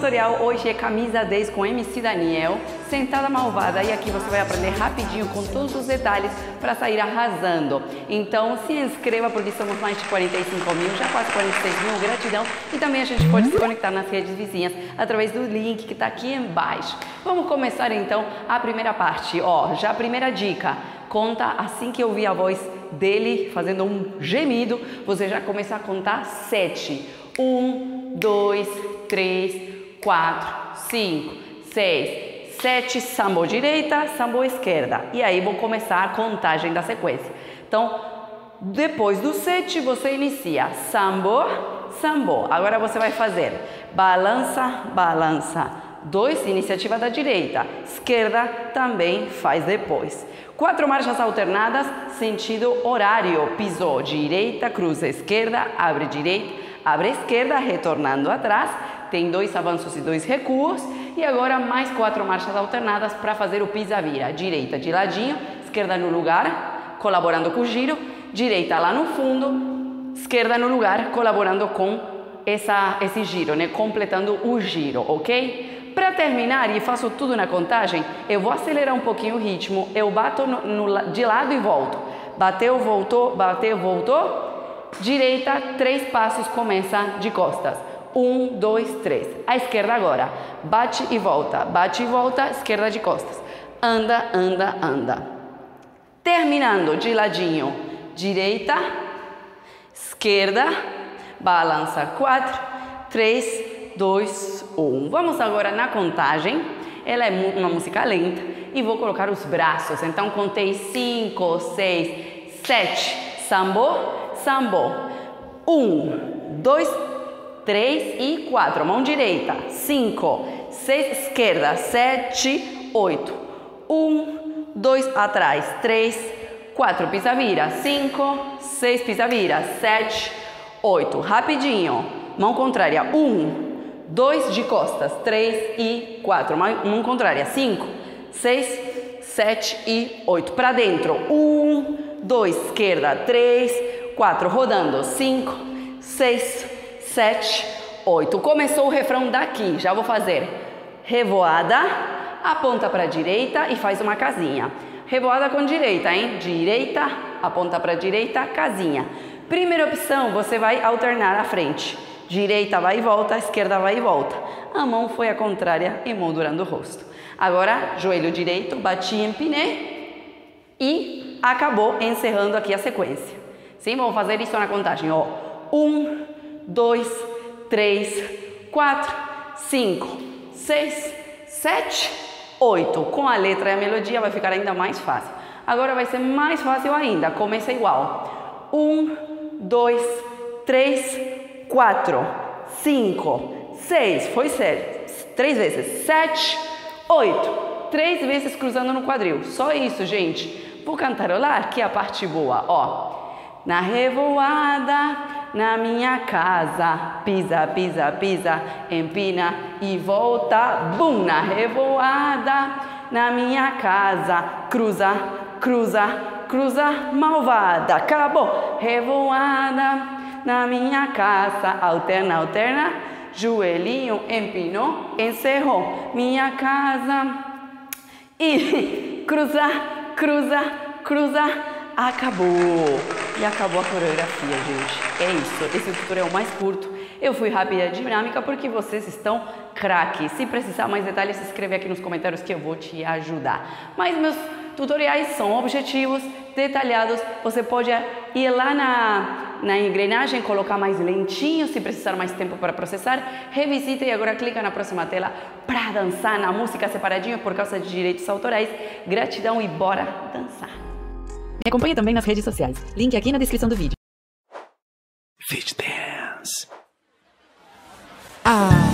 tutorial hoje é camisa 10 com MC Daniel, sentada malvada, e aqui você vai aprender rapidinho com todos os detalhes para sair arrasando. Então se inscreva porque somos mais de 45 mil, já quase 46 mil, gratidão. E também a gente pode se conectar nas redes vizinhas através do link que está aqui embaixo. Vamos começar então a primeira parte. Já a primeira dica, conta assim que ouvir a voz dele fazendo um gemido, você já começa a contar 7. 1, 2, 3, 4, 5, 6, 7, sambo direita, sambo esquerda. E aí vou começar a contagem da sequência. Então, depois do 7, você inicia sambo, sambo. Agora você vai fazer balança, balança. 2, iniciativa da direita. Esquerda também faz depois. 4 marchas alternadas, sentido horário. Pisou, direita, cruza esquerda, abre direita. Abre a esquerda, retornando atrás, tem 2 avanços e 2 recuos, e agora mais 4 marchas alternadas para fazer o pisa-vira. Direita de ladinho, esquerda no lugar, colaborando com o giro, direita lá no fundo, esquerda no lugar, colaborando com esse giro, né? Completando o giro, ok? Para terminar, e faço tudo na contagem, eu vou acelerar um pouquinho o ritmo, eu bato de lado e volto. Bateu, voltou, bateu, voltou. Direita, 3 passos, começa de costas. 1, 2, 3. A esquerda agora. Bate e volta, esquerda de costas. Anda, anda, anda. Terminando de ladinho. Direita, esquerda, balança 4, 3, 2, 1. Vamos agora na contagem. Ela é uma música lenta e vou colocar os braços. Então contei 5, 6, 7. Sambo. Sambo. 1, 2, 3 e 4. Mão direita. 5, 6, esquerda. 7, 8. 1, 2, atrás. 3, 4. Pisa-vira. 5, 6, pisa-vira. 7, 8. Rapidinho. Mão contrária. 1, 2 de costas. 3 e 4. Mão contrária. 5, 6, 7 e 8. Para dentro. 1, 2, esquerda. 3, 4, rodando, 5, 6, 7, 8. Começou o refrão daqui, já vou fazer revoada, aponta para a direita e faz uma casinha. Revoada com direita, hein? Direita, aponta para a direita, casinha. Primeira opção, você vai alternar a frente. Direita vai e volta, esquerda vai e volta. A mão foi a contrária, emoldurando o rosto. Agora, joelho direito, bati, empinei e acabou encerrando aqui a sequência. Sim, vamos fazer isso na contagem, 1, 2, 3, 4, 5, 6, 7, 8. Com a letra e a melodia vai ficar ainda mais fácil. Agora vai ser mais fácil ainda, começa igual. 1, 2, 3, 4, 5, 6, foi 3 vezes, 7, 8. 3 vezes cruzando no quadril, só isso, gente. Vou cantarolar, que é a parte boa, Na revoada, na minha casa, pisa, pisa, pisa, empina e volta, bum! Na revoada, na minha casa, cruza, cruza, cruza, malvada, acabou! Revoada, na minha casa, alterna, alterna, joelhinho, empinou, encerrou, minha casa e cruza, cruza, cruza, acabou! E acabou a coreografia, gente. É isso. Esse tutorial mais curto. Eu fui rápida e dinâmica porque vocês estão craques. Se precisar mais detalhes, se inscreve aqui nos comentários que eu vou te ajudar. Mas meus tutoriais são objetivos, detalhados. Você pode ir lá na engrenagem, colocar mais lentinho, se precisar mais tempo para processar. Revisita e agora clica na próxima tela para dançar na música separadinho por causa de direitos autorais. Gratidão e bora dançar! Me acompanhe também nas redes sociais. Link aqui na descrição do vídeo. Fit Dance.